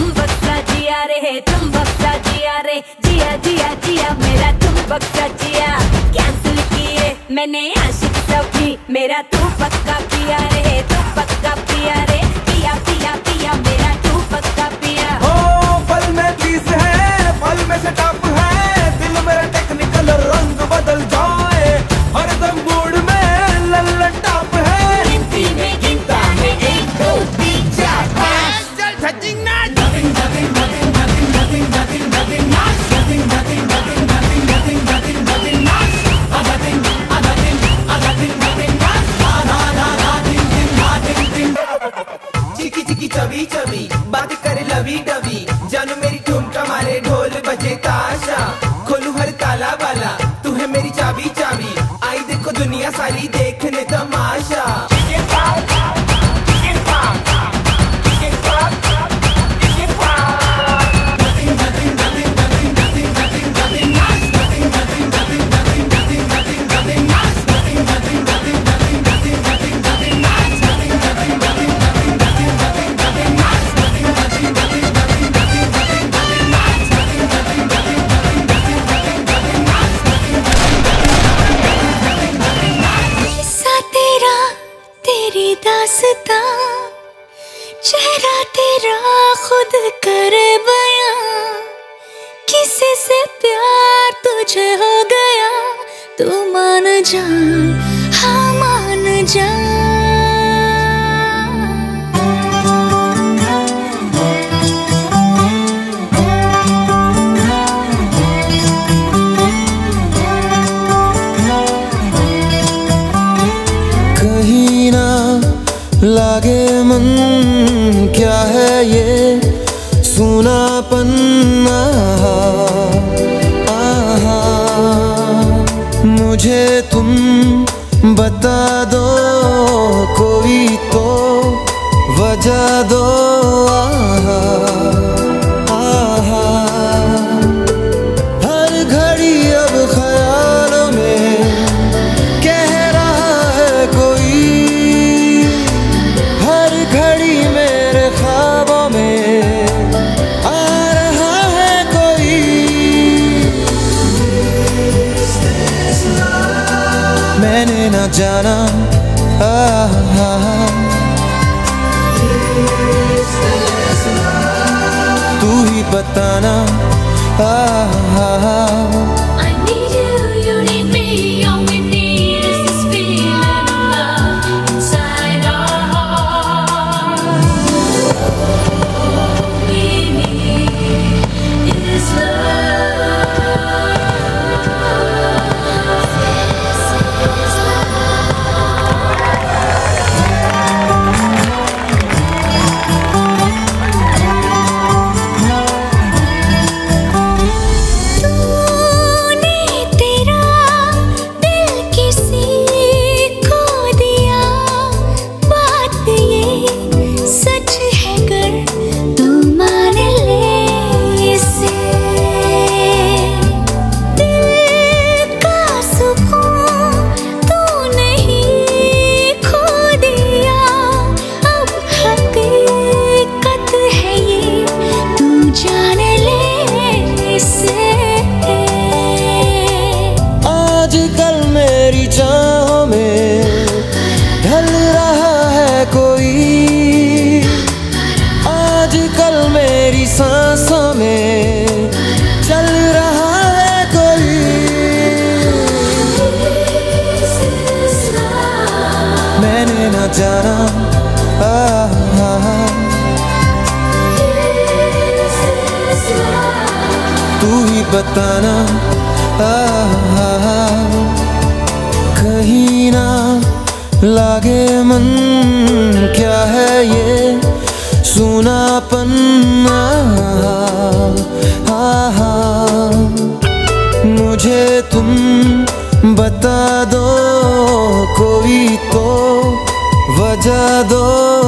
चुंबक सा जिया रे, चुंबक सा जिया रे, जिया जिया जिया मेरा चुंबक सा जिया। कैंसिल किए मैंने आशिक सभी, मेरा तू पक्का पिया रे, तू पक्का पिया रे, पिया पिया पिया मेरा तू पक्का पिया। ओ पल में चीज है, पल में सेटअप है, दिल मेरा टेक्निकल रंग बदल जाए, हरदम मूड में लल्लन टॉप है। गिनती में गिनता है 1 2 3 4 5। चल ठचिंग ना चबी चबी बात करे लवी डबी, जानू मेरी ठुमका मारे ढोल बजे ताशा, खोलू हर ताला वाला तू है मेरी चाबी चाबी, आई देखो दुनिया सारी देखने तमाशा। दास्ता चेहरा तेरा खुद करे बयां, किसी से प्यार तुझे हो गया, तू मान जा, हाँ मान जा। कहीं ना लागे मन, क्या है ये सूनापन, आहा मुझे तुम बता दो, कोई तो वजह दो, आहा हर घड़ी अब ख्यालों में कह रहा है कोई, हर घड़ी मेरे ख्वाबों में आ रहा है कोई। मैंने न जाना तू ही बताना, I need you, you need me, all we need is this feeling of love inside our hearts. All we need is love. This is love. चाहों में ढल रहा है कोई, आजकल मेरी सांसों में चल रहा है कोई। मैंने न जाना तू ही बताना, कहीं ना लागे मन, क्या है ये सूनापन, मुझे तुम बता दो, कोई तो वजह दो,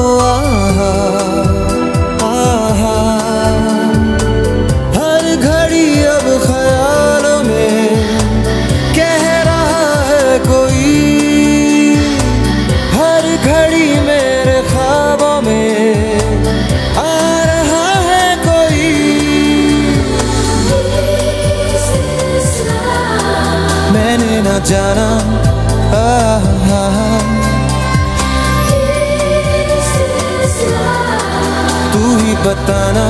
हर घड़ी अब ख्यालों में कह रहा है कोई, हर घड़ी मेरे ख्वाबों में आ रहा है कोई। जाना तू ही बताना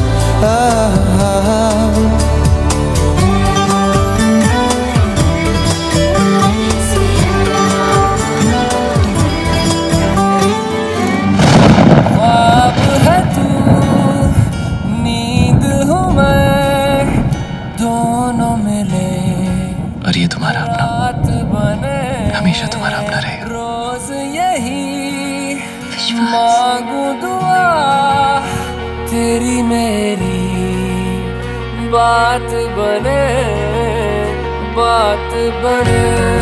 ख्वाब है तू, नींद हूँ मैं, दोनों मिले और ये तुम्हारा अपना हमेशा तुम्हारा अपना रहेगा। रोज यही मांगू दुआ, तेरी मेरी बात बने, बात बने।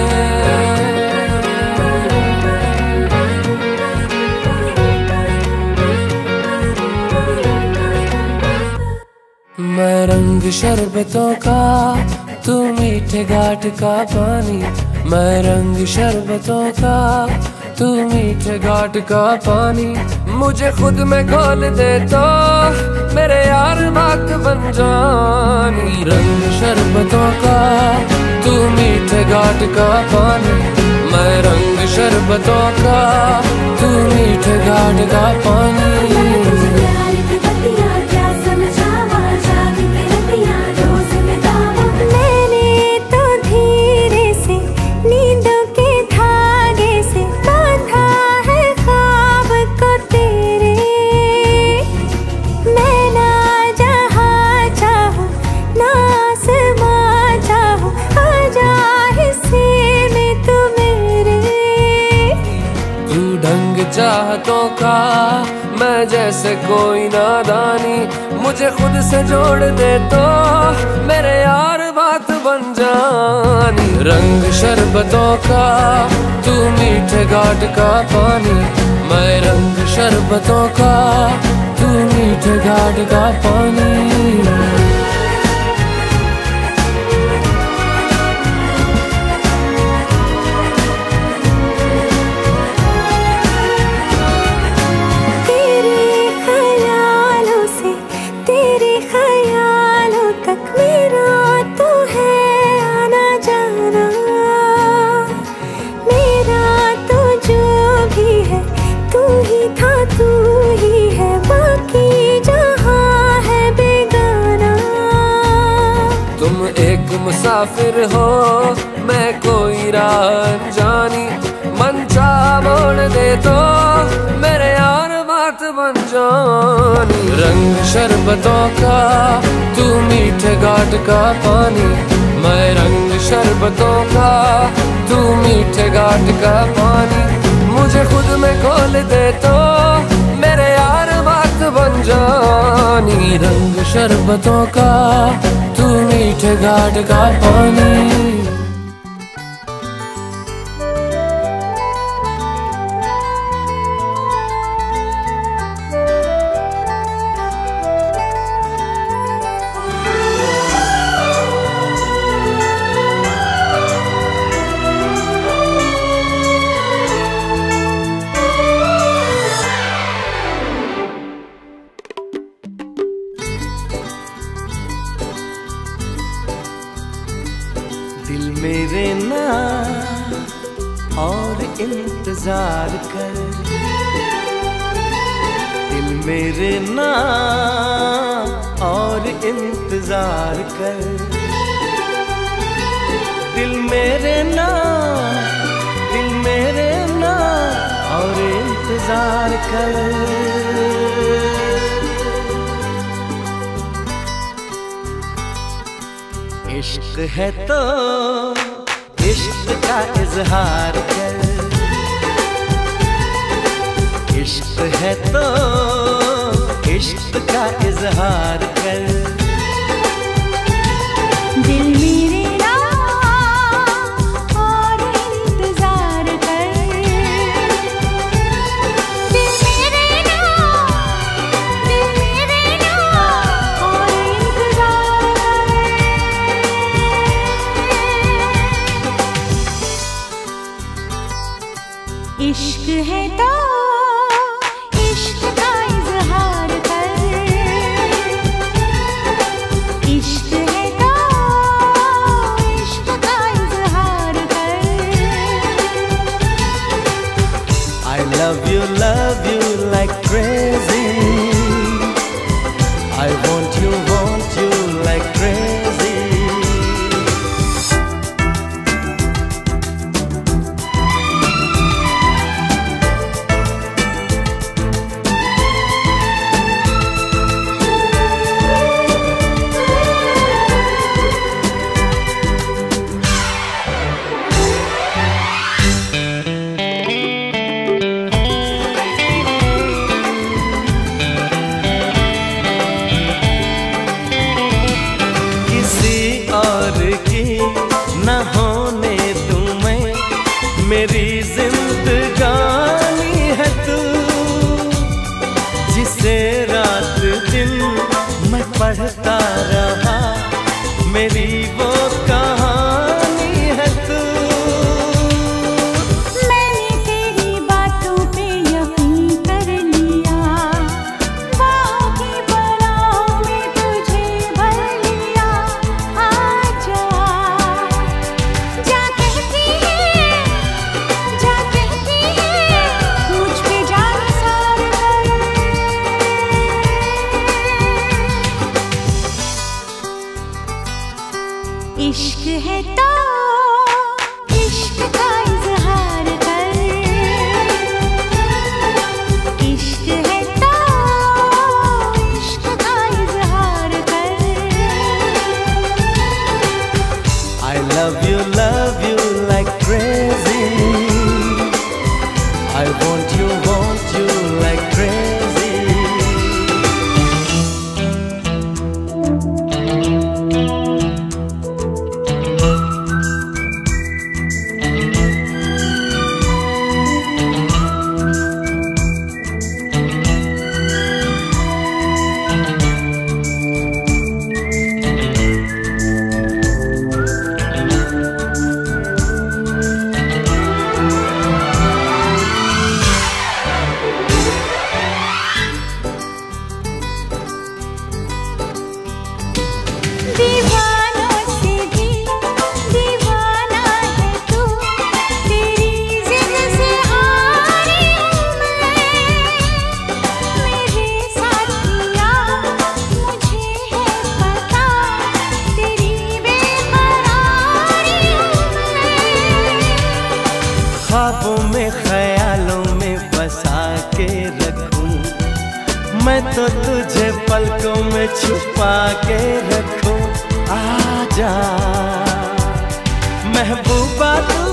मैं रंग शरबतों का, तू मीठे घाट का पानी। मैं रंग शरबतों का, तू मीठे घाट का पानी। मुझे खुद में घोल दे तो मेरे यार बात बन जानी। रंग शरबतों का, तू मीठे घाट का पानी। मैं रंग शरबतों का, तू मीठे घाट का पानी। चाहतों का मैं जैसे कोई नादानी, मुझे खुद से जोड़ दे तो मेरे यार बात बन जानी। रंग शरबतों का, तू मीठे घाट का पानी। मैं रंग शरबतों का, तू मीठे घाट का पानी। मुसाफिर हो मैं कोई राह जानी, मन चाह मोड़ दे तो मेरे यार बात बन जानी। रंग शरबतों का, तू मीठे घाट का पानी। मैं रंग शरबतों का, तू मीठे घाट का पानी। मुझे खुद में खोल दे तो मेरे यार बात बन जानी। रंग शरबतों का, तू मीठे घाट का पानी। दिल मेरे ना और इंतजार कर, दिल मेरे ना और इंतजार कर। दिल मेरे ना, दिल मेरे ना और इंतजार कर। इश्क है तो इश्क का इजहार कर, इश्क है तो इश्क का इजहार कर। दिल मेरे ना और इंतजार कर, दिल मेरे ना और इंतजार कर। इश्क है तो इश्क का इजहार कर, इश्क है तो I want you like crazy. मेरी जिंदगानी है तू, जिसे रात दिन मैं पढ़ता रहा, मेरी वो कहानी है तू। मैंने तेरी बातों पे यकीन कर लिया, बाहों की बाहों में तुझे भर लिया। आजा जा कहती है, मुझ पे जान सार कर। इश्क है तो इश्क का इजहार कर, इश्क है तो इश्क का इजहार कर। I love you like crazy. I want you like crazy. दीवानों से भी दीवाना है तू, तेरी जिद से हारी हूँ मैं। मेरे साथिया मुझे है पता, तेरी बेकरारी हूँ मैं। ख्वाबों में ख्यालों में बसा के रखूं मैं तो तुझे पलकों में छुपा के रखूं। आजा महबूबा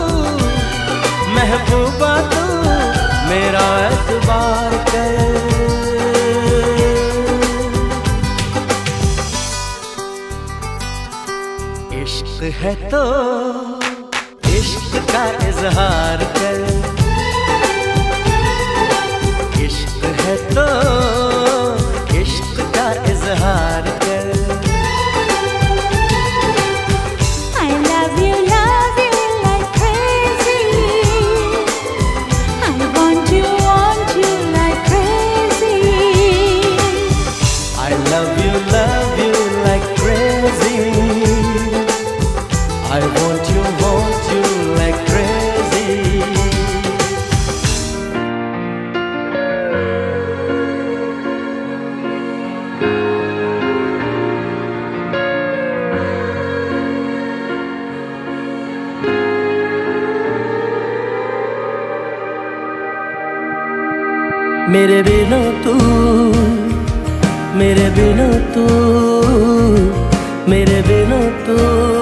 तू मेरा एतबार कर। इश्क है तो इश्क का इजहार कर, इश्क है तो इश्क का इजहार कर। I love you like crazy. I want you like crazy. I love you like crazy. I want you like crazy. मेरे बिना तू, मेरे बिना तू, मेरे बिना तू,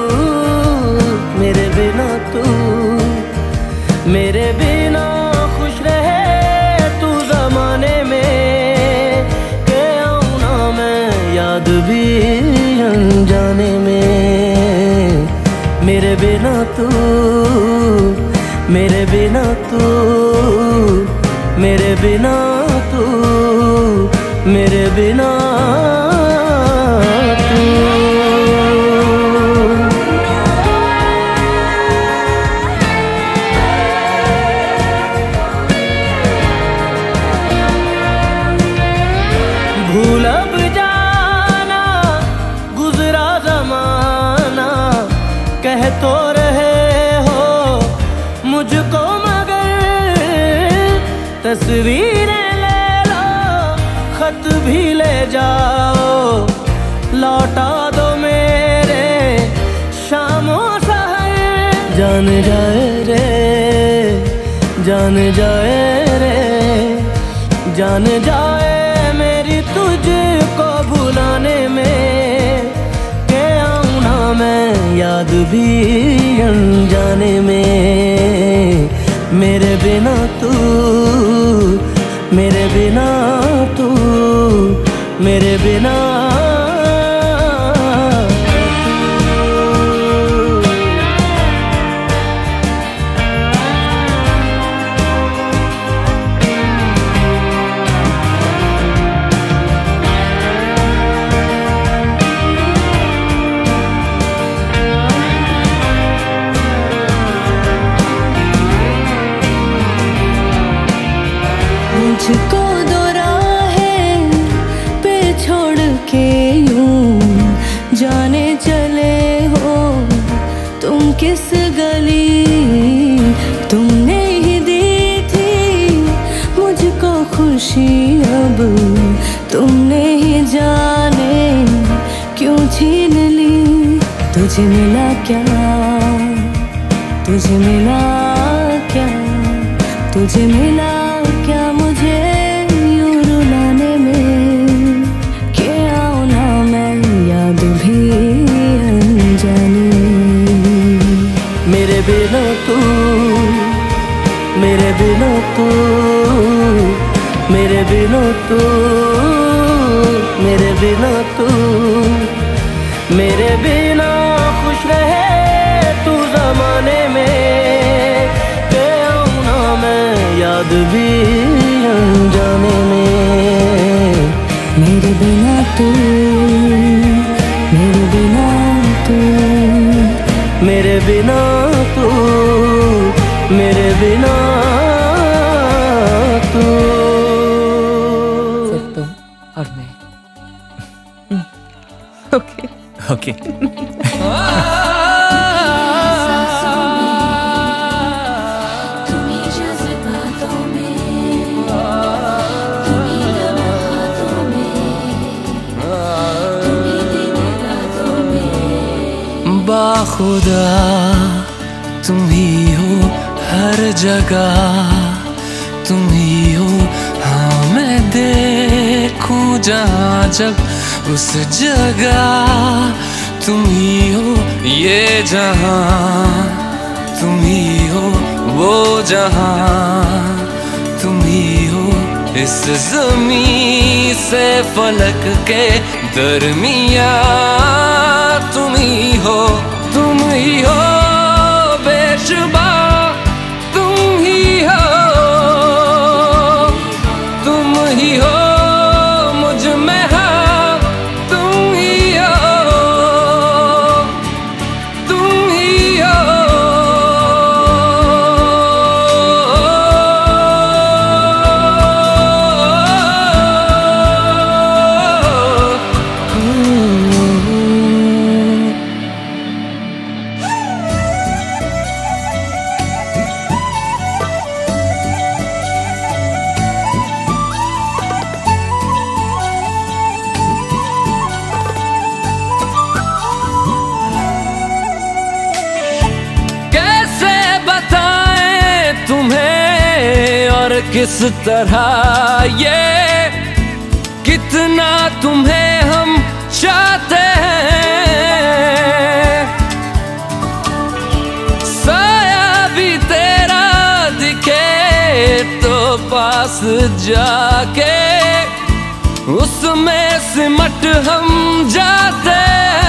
मेरे बिना तू, मेरे बिना खुश रहे तू ज़माने में, के आऊँ ना मैं याद भी अनजाने में। मेरे बिना तू, मेरे बिना तू, मेरे बिना तू, मेरे बिना तू। भूल अब जाना गुजरा जमाना, कह तो रहे हो मुझको मगर तस्वीरें ले लो, खत भी ले जाओ, जान जाए रे, जान जाए मेरी तुझको भुलाने में, के आऊं ना मैं याद भी अनजाने में। मेरे बिना तू, मेरे बिना तू, मेरे बिना मुझको दो राहें पे छोड़ के यूं जाने चले हो तुम किस गली। तुमने ही दी थी मुझको खुशी, अब तुमने ही जाने क्यों छीन ली। तुझे मिला क्या, तुझे मिला क्या, तुझे मिला क्या मुझे यूं रुलाने में, के आऊं ना मैं याद भी अनजाने। मेरे बिना तू, मेरे बिना तू, मेरे बिना तू, मेरे बिना तू, मेरे बिना खुश रहे तू ज़माने में, के आऊं ना मैं याद भी अनजाने में। मेरे बिना तू, मेरे बिना तू, मेरे बिना तू, मेरे बिना तू। सिर्फ तुम और मैं। Okay okay. बाखुदा तुम ही हो हर जगह, तुम ही हो हाँ मैं देखूं जहाँ जब उस जगह। तुम ही हो ये जहाँ, तुम ही हो वो जहाँ, तुम ही हो इस ज़मीं से फलक के दरमिया। तुम ही हो, तुम ही हो बेशुबा, तुम ही हो, तुम ही हो मुझ में हाँ, तुम ही हो, तुम ही हो। किस तरह ये कितना तुम्हें हम चाहते हैं, साया भी तेरा दिखे तो पास जाके उसमें सिमट हम जाते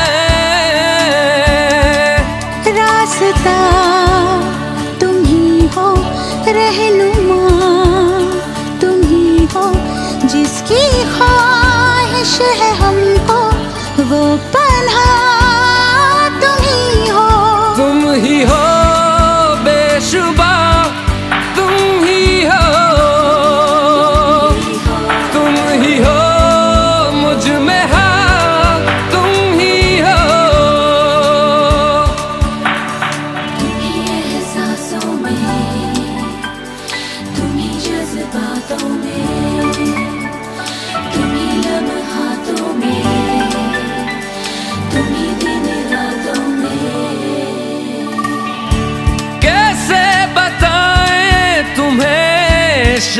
हैं। रास्ता तुम ही हो, रहनुमा तुम ही हो, जिसकी ख्वाहिश है हमको वो पन्हा तुम ही हो। तुम ही हो बेशुबा, तुम ही हो, तुम ही हो मुझ में हाँ,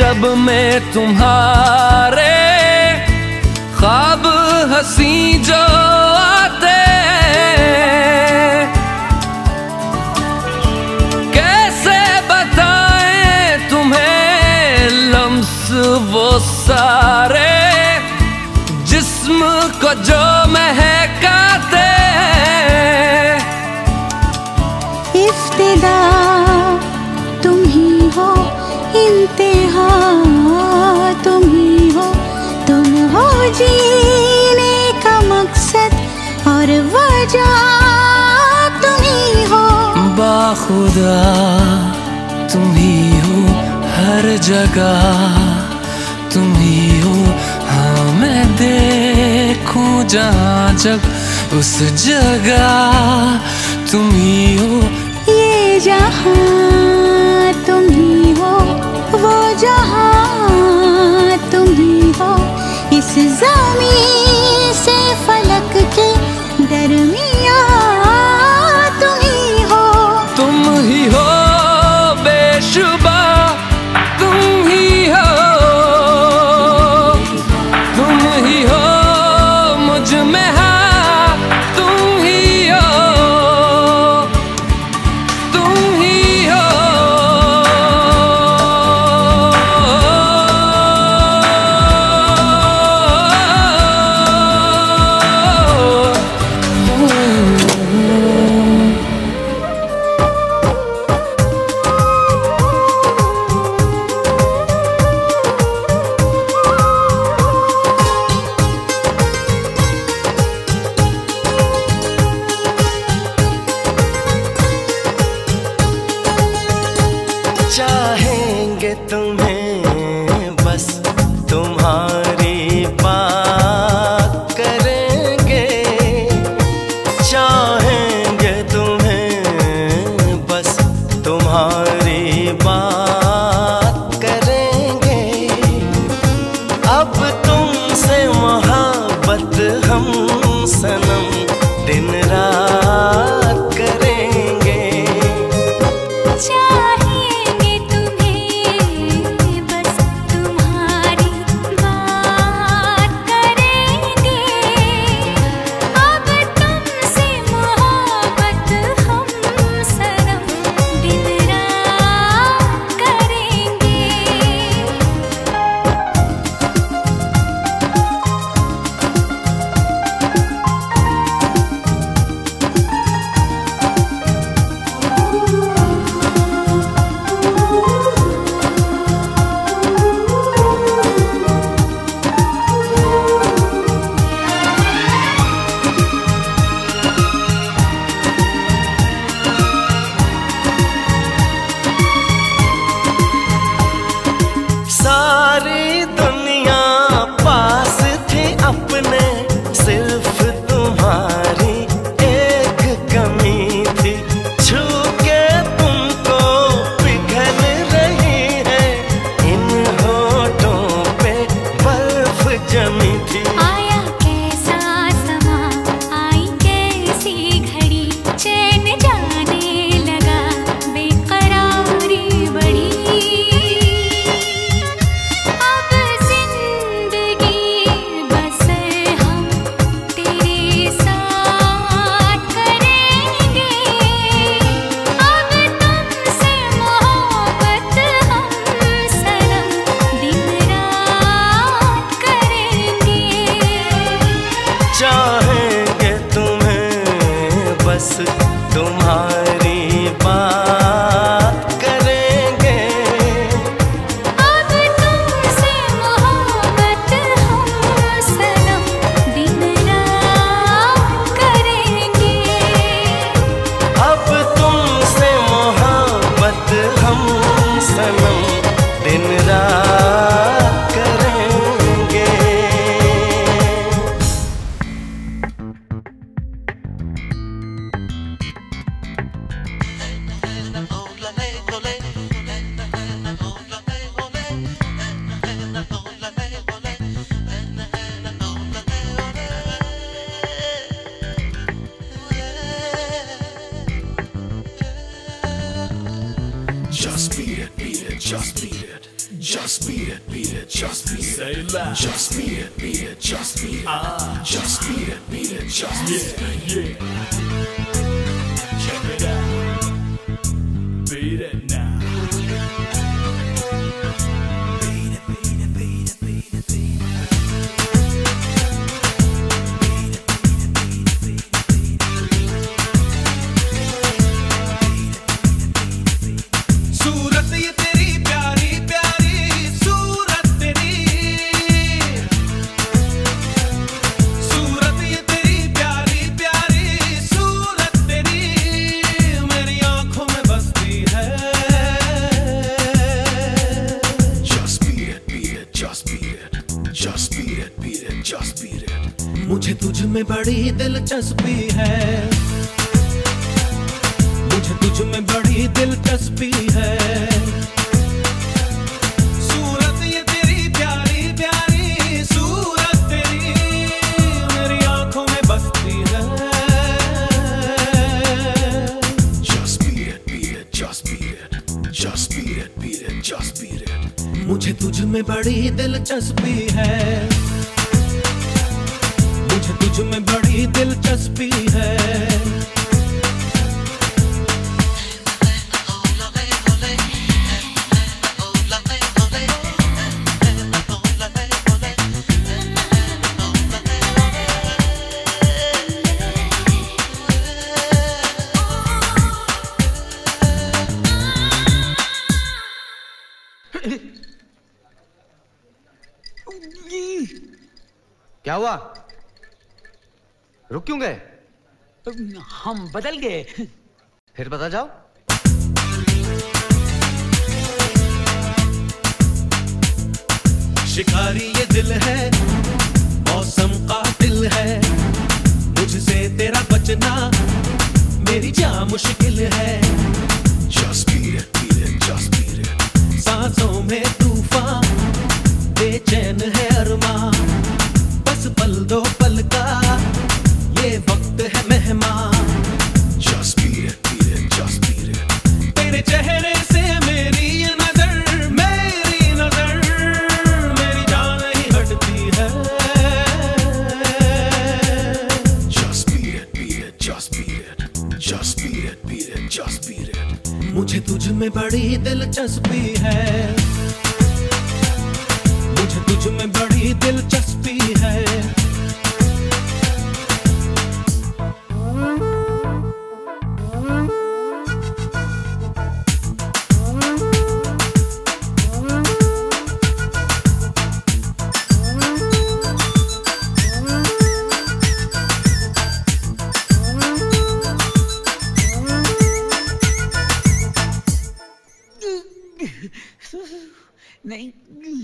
जब मैं तुम्हारे ख्वाब हंसी जो आते, कैसे बताएं तुम्हें लम्स वो सारे जिस्म को जो महकाते। इफ्तिदा तुम ही हो, इंतहा तुम ही हो, तुम हो जीने का मकसद और वजह तुम ही हो। बाखुदा तुम ही हो, हर जगह तुम ही हो। हाँ मैं देखूं जहाँ जब उस जगह तुम ही हो। ये जहाँ तुम ही हो, वो जहाँ तुम ही हो। इस ज़मीन से फलक के दरमियाँ तुम ही हो। तुम ही हो बेशुबा, तुम ही हो, तुम ही हो मुझ में हाँ, तुम ही हो, तुम ही हो। चाहेंगे तुम्हें बस तुम्हारी बात करेंगे, चाहेंगे तुम्हें बस तुम्हारी बात करेंगे। अब तुमसे मोहब्बत हम सनम दिन रात करेंगे। चाहेंगे तुम्हें बस तुम्हारी बात करेंगे। अब तुमसे मोहब्बत हम सनम दिन रात करेंगे। सारी दुनिया पास थी अपने, सिर्फ तुम्हारी एक कमी थी। छू के तुमको पिघल रही है, इन होठों पे बर्फ जमी थी। आया कैसा समा, आई कैसी घड़ी, चैन जाने लगा, बेकरारी बढ़ी। अब जिंदगी बसर हम तेरे साथ करेंगे। अब तुमसे मोहब्बत हम सनम दिन रात करेंगे। चाहेंगे तुम्हें बस तुम्हारी बात करेंगे। अब तुमसे मोहब्बत हम सनम दिन रात करेंगे। अब तुमसे मोहब्बत हम सनम दिन रात करेंगे। Just beat it, beat it, just beat it. Just beat it, beat it, just beat it. Say it loud. Just beat it, beat it, just beat it. Just beat it, just beat it. Yeah. Check it out. Beat it now. मुझे तुझ में बड़ी दिलचस्पी है, मुझे तुझ में बड़ी दिलचस्पी है। सूरत ये तेरी प्यारी प्यारी सूरत तेरी मेरी आंखों में बसती है। Just beat it, beat it, just beat it. Just beat it, beat it, just beat it. मुझे तुझ में बड़ी दिलचस्पी है, मुझे तुझ में बड़ी दिलचस्पी है। क्या हुआ? रुक क्यों गए? हम बदल गए। फिर बता जाओ। शिकारी ये दिल है, मौसम का दिल है, मुझसे तेरा बचना मेरी जान मुश्किल है। Just beat it, beat it, just beat it. सांसों में तूफान बेचैन है अरमां, बस पल दो पल का ये वक्त है मेहमान। Just beat it, beat it, just beat it. तेरे चेहरे से मेरी ये नजर मेरी जान ही हटती है। Just beat it, beat it, just beat it. Just beat it, beat it, just beat it. मुझे तुझ में बड़ी दिलचस्पी है, मुझे तुझ में बड़ी दिलचस्पी है। नहीं,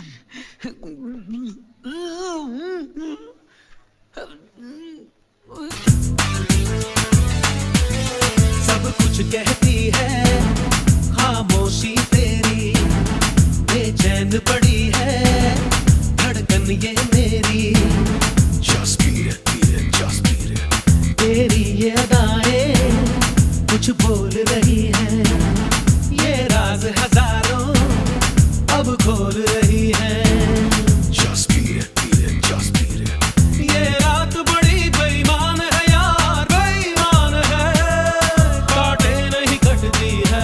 सब कुछ कहती है खामोशी तेरी, बेचैन पड़ी है धड़कन ये मेरी। Just beat it, beat it, just beat it. तेरी ये अदाएं कुछ बोल रही है, ये राज हजारों अब खोल रही है। Just beat it, beat it, just beat it. ये रात बड़ी बेईमान है यार, बेईमान है, काटे नहीं कटती है।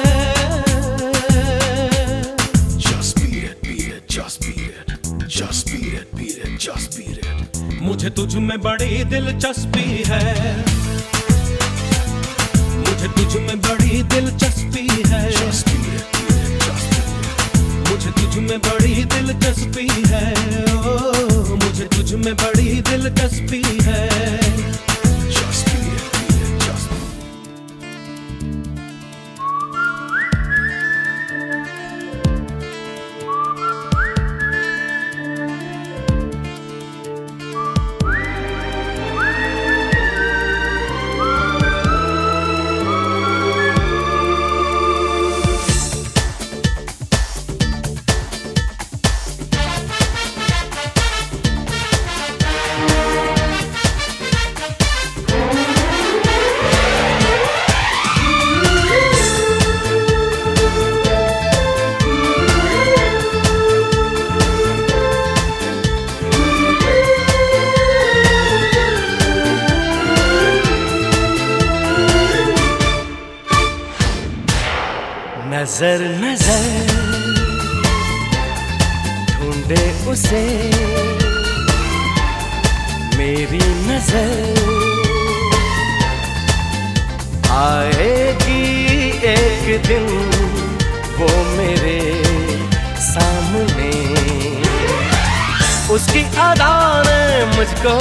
Just beat it, beat it, just beat it. Just beat it, beat it, just beat it. मुझे तुझ में बड़ी दिलचस्पी है, मुझे तुझ में बड़ी दिलचस्पी है। Just beat it, beat it, just beat it. मुझे तुझ में बड़ी दिलचस्पी है, ओ मुझे तुझ में बड़ी दिलचस्पी है। Just beat it, beat it, just beat it. नजर नजर ढूंढे उसे मेरी नजर, आएगी एक दिन वो मेरे सामने। उसकी अदा ने मुझको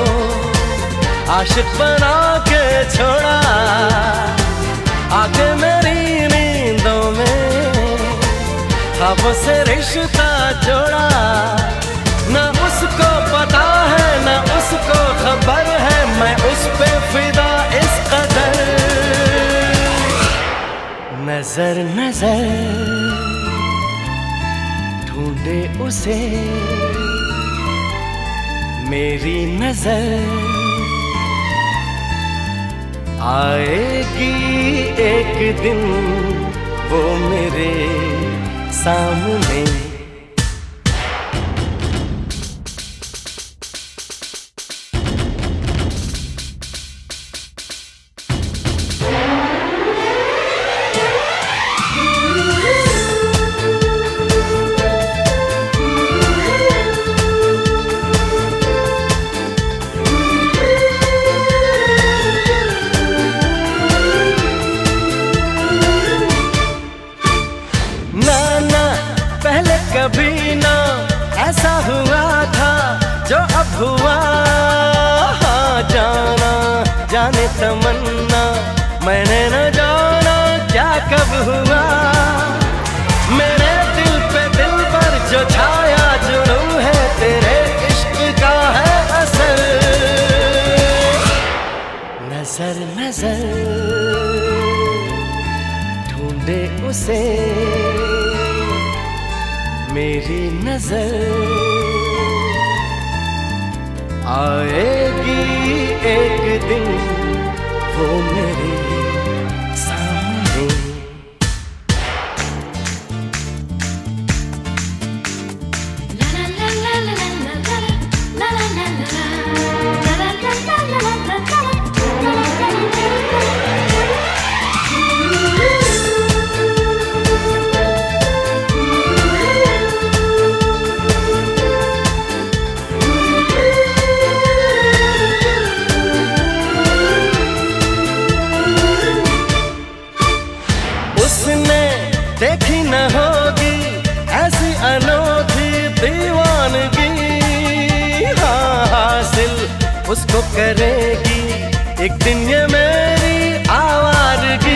आशिक बना के छोड़ा, आके मेरी नींदों में ख्वाबों से रिश्ता जोड़ा। न उसको पता है न उसको खबर है, मैं उस पे फिदा इस कदर। नजर नजर ढूंढे उसे मेरी नजर, आएगी एक दिन वो मेरे सामने। कभी ना ऐसा हुआ था जो अब हुआ, हाँ जाना जाने तमन्ना मैंने न जाना क्या कब हुआ। मेरे दिल पे दिल पर जो छाया जुनून है, तेरे इश्क का है असर। नजर नजर ढूंढे उसे मेरी नजर, आएगी एक दिन वो मेरे सामने। देखी न होगी ऐसी अनोखी दीवानगी, हाँ हासिल उसको करेगी एक दिन ये मेरी आवारगी।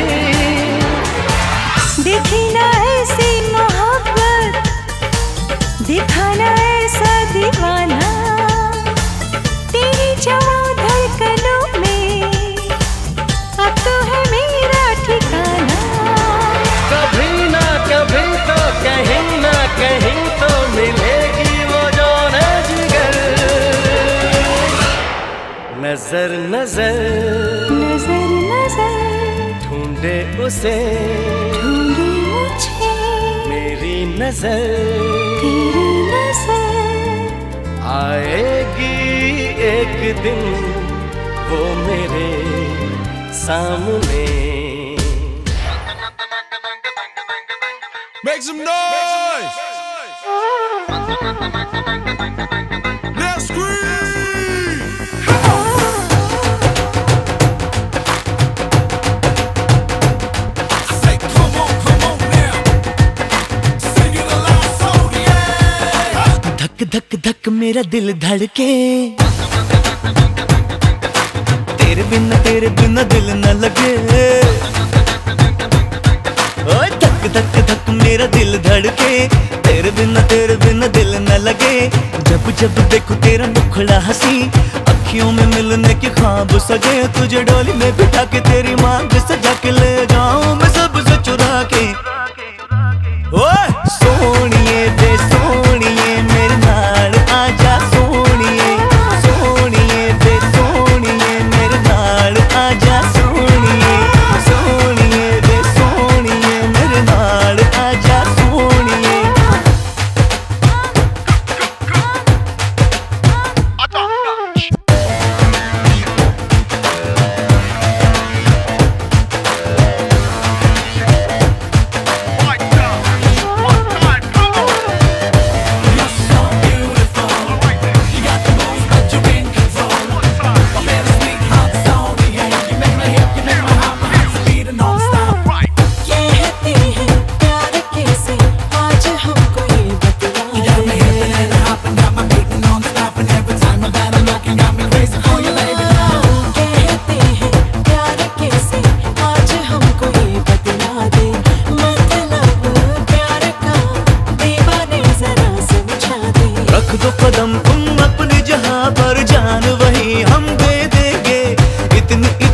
देखी ना ऐसी मोहब्बत, देखा ना ऐसा दीवाना, तेरी जवां धड़कनों में अब तो है मेरा ठिकाना। कभी ना कभी तो कहीं ना कहीं तो मिलेगी वो जान जिगर। नजर नजर नजर नजर ढूंढे उसे मुझे मेरी नजर, तेरी नजर, आएगी एक दिन वो मेरे सामने। Make some noise! Now scream! I say come on now. Sing it aloud, so yeah. धक धक धक मेरा दिल धड़के, तेरे बिना दिल न लगे। ओए धक धक धक मेरा दिल धड़के, तेरे बिना दिल न लगे। जब जब देखो तेरा मुखड़ा हंसी, अखियों में मिलने के ख्वाब सजे। तुझे डोली में बिठा के तेरी मांग सजा के ले जाऊं मैं सबसे चुरा के। ओए सोनिए बे सोनिए मेरे नाल आजा, सोनिए सोनिए बे सोनिए मेरे नाल आजा, सोनिए सोनिए बे सोनिए मेरे नाल आजा, सोनिए।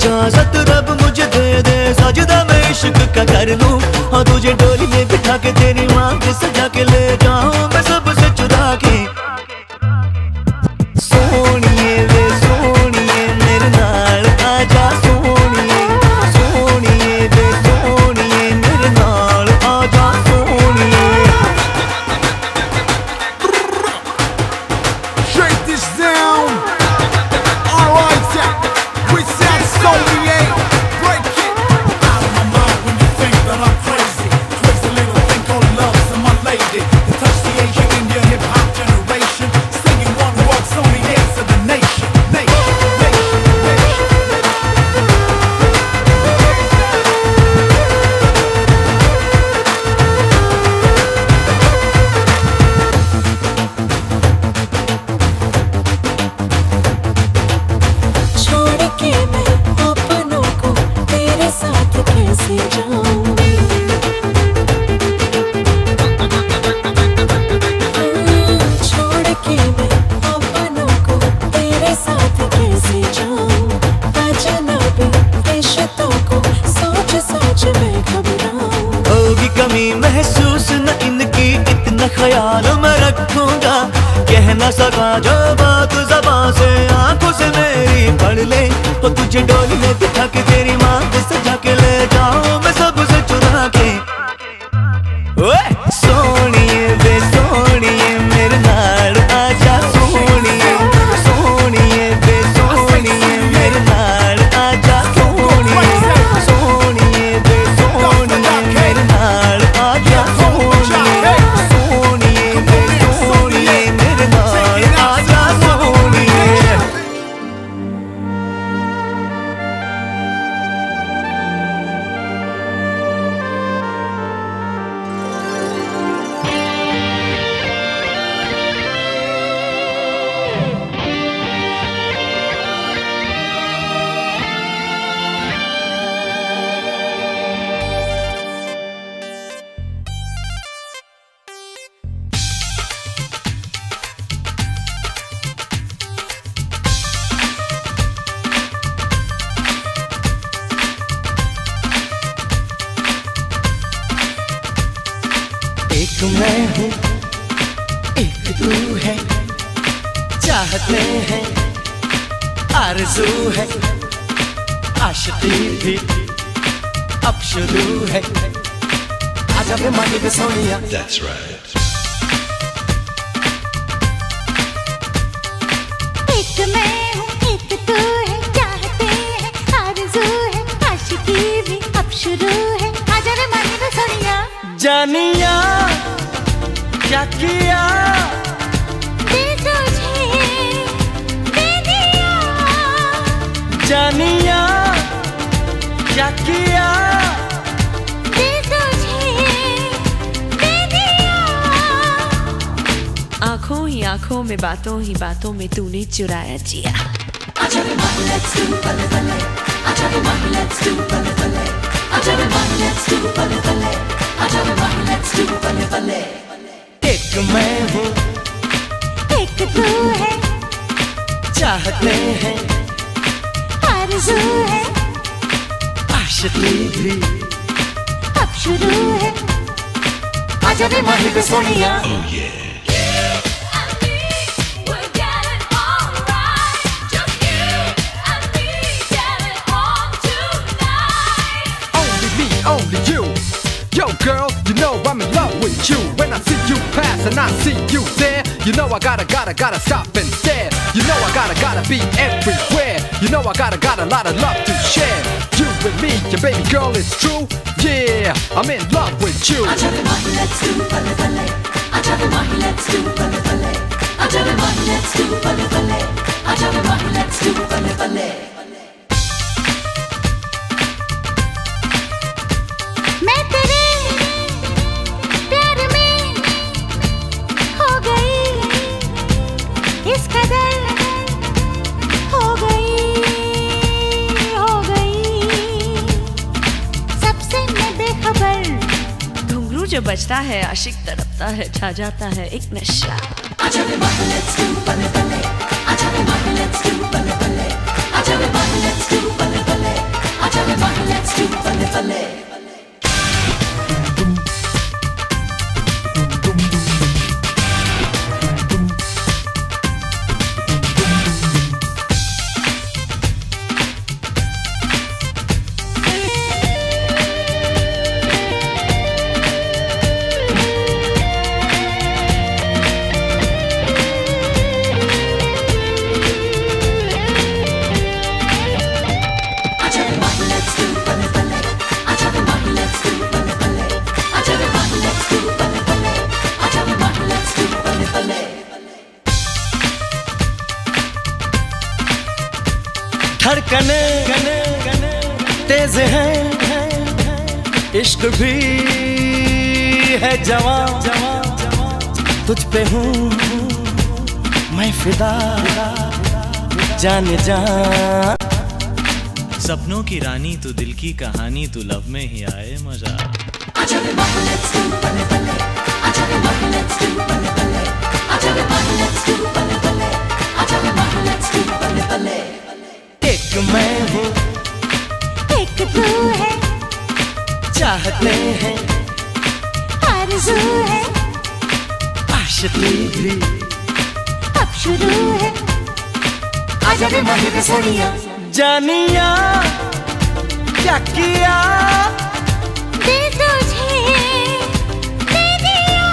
इजाजत रब मुझे दे दे, सजदा मैं इश्क का कर लूं। हाँ तुझे डोली में बिठा के तेरी माँ के सजा के ले जाऊं मैं सबसे चुरा के। सोनिए वे सोनिए मेरे नाल आजा, सोनिए सोनिए वे सोनिए मेरे नाल आजा, सोनिए। Shake this down. Alright, yeah. We said so, we ain't break it. Out of my mind when you think that I'm crazy. Crazy little thing called love to my lady. To touch the Asian Indian hip hop generation. Singing one word, Sony answer the nation. Nation, nation, nation. छोड़ के मैं अपनों को तेरे साथ कैसे जाऊं। छोड़ के मैं अपनों को तेरे साथ कैसे जाऊं। अजनबी रिश्तों को सोच सोच मैं घबराऊं। होगी कमी महसूस न इनकी, इतना ख्याल मैं रखूंगा। कह न सका जो बात ज़बां से, आंखों से मेरी पढ़ ले। तो तुझे डोली में बिठा के तेरी माँ को सजा के ले जाऊं मैं सबसे चुरा के। ओए सोनिए वे सोनिए मेरे नाल आजा, सोनिए सोनिए वे सोनिए मेरे नाल आजा, सोनिए सोनिए वे सोनिए मेरे नाल आजा, सोनिए सोनिए वे सोनिए मेरे नाल आजा, सोनिए। एक मैं हूँ एक तू है, चाहते हैं आरज़ू है, आशिकी भी अब शुरू है। आजा वे मानी वे सोनिया। That's right. एक मैं हूँ एक तू है, चाहते हैं आरज़ू है, आशिकी भी अब शुरू है। आजा रे मानी वे सोनिया। जानिया क्या किया दे तुझे दे दिया। जानिया क्या किया दे तुझे दे दिया। आंखों ही आंखों में, बातों ही बातों में तूने चुराया जिया। आजा रे माही let's do बल्ले बल्ले। आजा रे माही let's do बल्ले बल्ले। आजा रे माही let's do बल्ले बल्ले। आजा रे माही let's do बल्ले बल्ले। एक मैं हूँ एक तू है, चाहते हैं आरज़ू है, आशिकी भी अब शुरू है। आजा रे माही वे Sonia. Oh yeah. Only you. Yo girl, you know I'm in love with you. When I see you pass and I see you there, you know I gotta stop and stare. You know I gotta be everywhere. You know I got a lot of love to share. You and me, yeah baby girl, it's true. Yeah, I'm in love with you. आजा रे माही let's do बल्ले बल्ले। आजा रे माही let's do बल्ले बल्ले। आजा रे माही let's do बल्ले बल्ले। आजा रे माही let's do बल्ले बल्ले। मैं तेरे प्यार में हो गई, इस कदर हो गई, हो गई। सबसे मैं बेखबर। घुंघरू जो बजता है, आशिक तड़पता है, छा जाता है एक नशा। आजा रे माही let's do बल्ले बल्ले। आजा रे माही let's do बल्ले बल्ले। आजा रे माही let's do बल्ले बल्ले। बल्ले बल्ले धड़कने तेज है, इश्क भी है जवां, तुझ पे हूँ मैं फिदा, जाने जा। सपनों की रानी तू, दिल की कहानी तू, लब में ही आए मजा। एक मैं हूँ, एक तू है, चाहते हैं आरज़ू है, आशिकी भी अब शुरू है। आजा रे माहिर सोनिया, जानिया क्या किया दे तुझे दे दिया।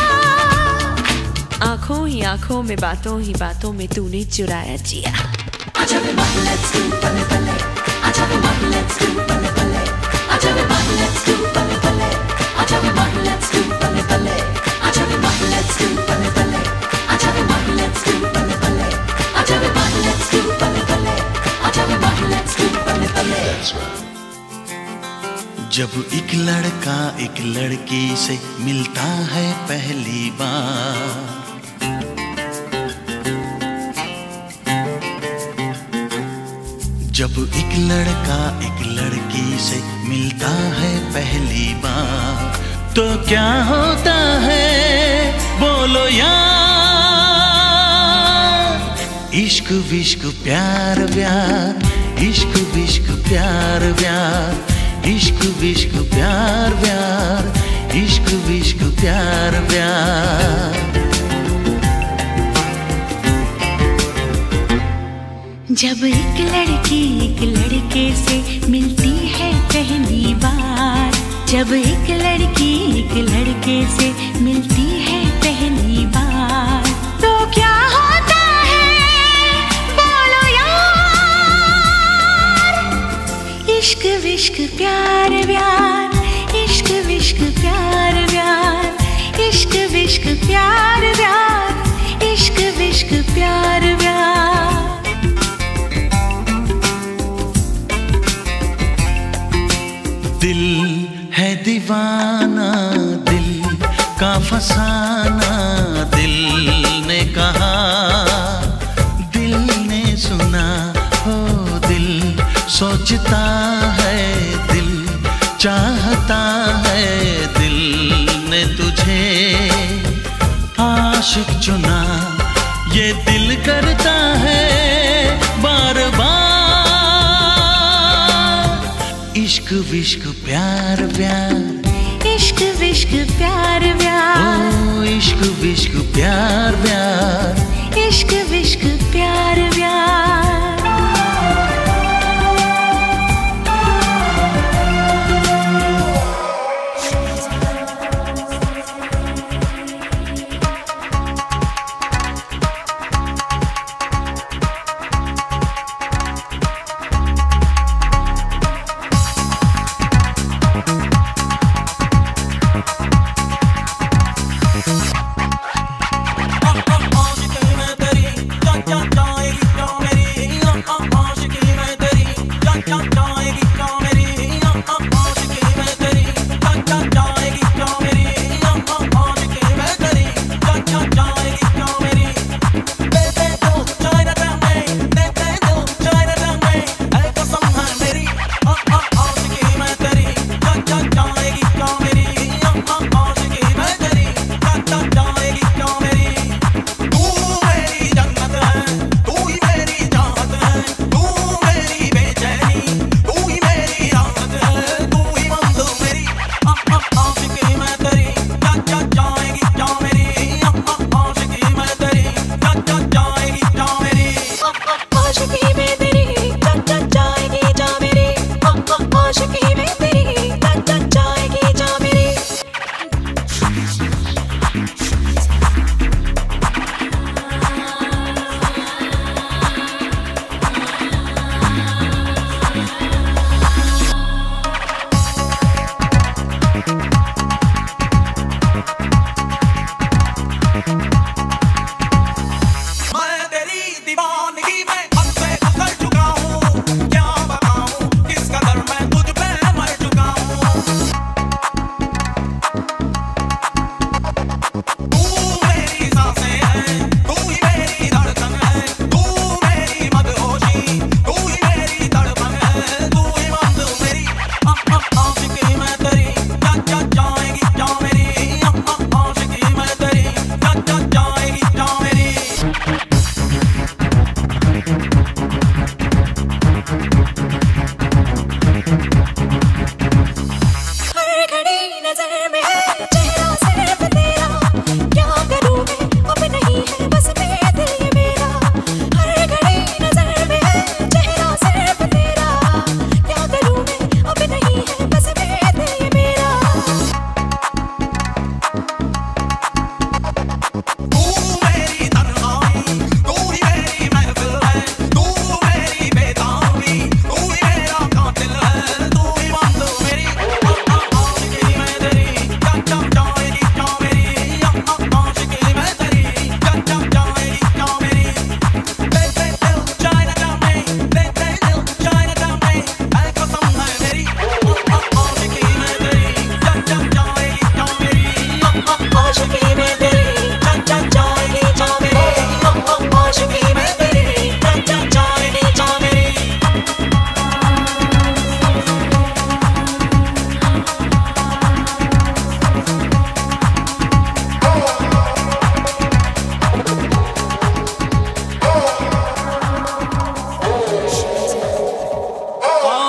आँखों ही आँखों में, बातों ही बातों में तूने चुराया जिया। आजा रे माही लेट्स डू बल्ले बल्ले, आजा रे माही लेट्स डू बल्ले बल्ले, आजा रे माही लेट्स डू बल्ले बल्ले, आजा रे माही लेट्स डू बल्ले बल्ले, आजा रे माही लेट्स डू बल्ले बल्ले, आजा रे माही लेट्स डू बल्ले बल्ले, आजा रे माही लेट्स डू बल्ले बल्ले, आजा रे माही लेट्स डू बल्ले बल्ले। जब एक लड़का एक लड़की से मिलता है पहली बार, जब एक लड़का एक लड़की से मिलता है पहली बार, तो क्या होता है बोलो यार। इश्क विश्क प्यार व्यार, इश्क विश्क प्यार व्यार, इश्क विश्क प्यार व्यार, इश्क विश्क प्यार व्यार। जब एक लड़की एक लड़के से मिलती है पहली बार, जब एक लड़की एक लड़के से मिलती है पहली बार, तो क्या होता है बोलो यार। इश्क विश्क प्यार व्यार, इश्क विश्क प्यार व्यार, इश्क विश्क प्यार व्यार, इश्क विश्क प्यार व्यार। दिल है दीवाना, दिल का फसाना, दिल ने कहा दिल ने सुना, हो दिल सोचता है, दिल चाहता है, दिल ने तुझे आशिक चुना, ये दिल करता है बार बार। इश्क विश्क प्यार व्यार, इश्क विश्क प्यार व्यार, ओ इश्क विश्क प्यार व्यार, इश्क विश्क प्यार व्यार।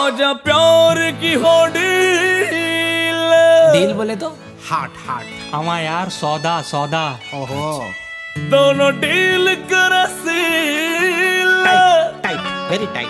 आजा प्यार की हो डील बोले तो हार्ट हार्ट हवा यार सौदा सौदा। ओहो दोनों डील कर सील टाइट वेरी टाइट।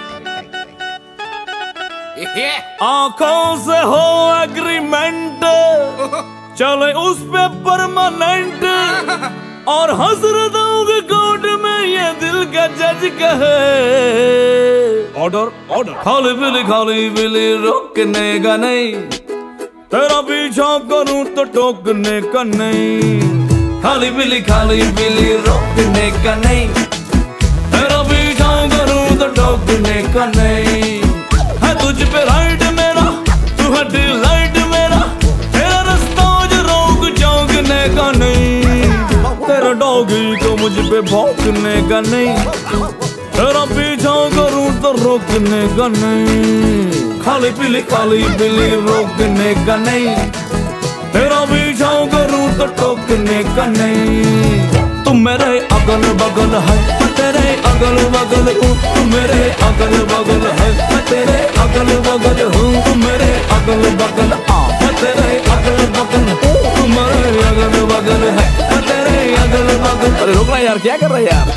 आंखों से हो एग्रीमेंट चले उस पे परमानेंट और हजरतों के कोर्ट में ये दिल का जज कहे ऑर्डर ऑर्डर। खाली बिली रोकने का नहीं, तेरा पीछा करूं तो टोकने का नहीं। खाली बिली रोकने का नहीं, तेरा पीछा करूं तो टोकने का नहीं। है तुझ पे राइट मेरा, तू है डिलाइट मेरा, तेरा रास्ता जो रोक चौंकने का नहीं। तेरा डॉगी को मुझ पे भौंकने का नहीं, तेरा पीछा करूं तो रोकने का नहीं। खाली बिली रोकने का नहीं, तेरा पीछा करूं तो टोकने का नहीं। तुम मेरे अगल बगल है, मैं तेरे अगल बगल हूँ। तुम मेरे अगल बगल है, मैं तेरे अगल बगल हूँ। तुम मेरे अगल बगल मैं तेरे अगल बगल हूँ। तुम मेरे अगल बगल है, मैं तेरे अगल बगल। अरे रुकना यार, क्या कर रहा है यार?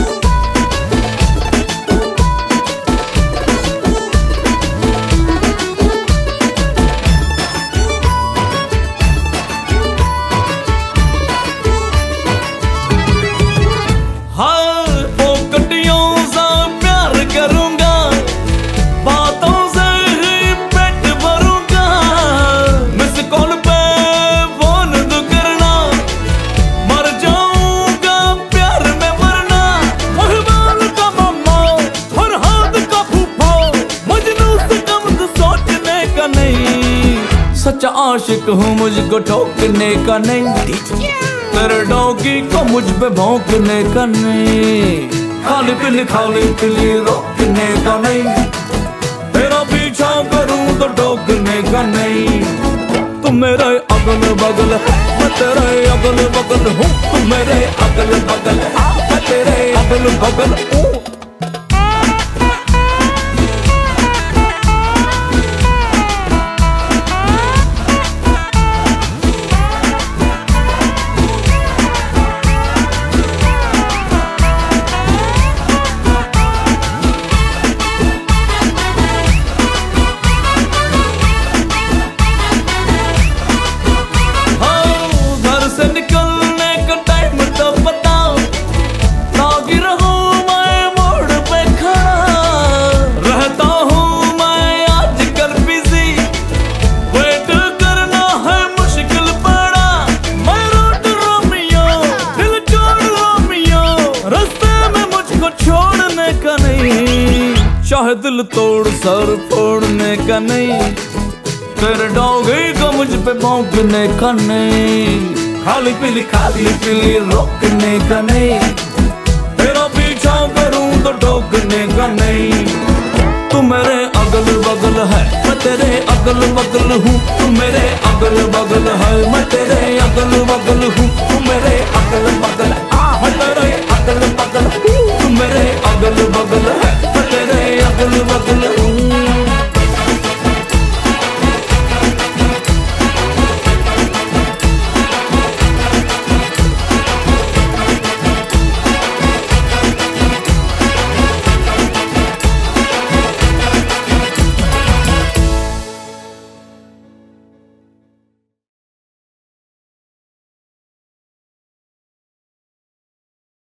सच्चा आशिक हूँ, मुझको ठोकने का नहीं। तेरे डॉगी को मुझ पे भौंकने का नहीं। खाली पिली रोकने का नहीं, तेरा पीछा करूँ तो टोकने का नहीं। तुम मेरे अगल बगल है, मैं तेरे अगल बगल हूँ। तुम मेरे अगल बगल है, मैं तेरे अगल बगल हूँ। चाहे दिल तोड़ सर फोड़ने का नहीं, तेरे डॉगी को मुझ पे भौंकने का नहीं। खाली पिली रोकने का नहीं, तेरा पीछा करूं तो टोकने का नहीं। तू मेरे अगल बगल है, मैं तेरे अगल बगल हूँ। तू मेरे अगल बगल है,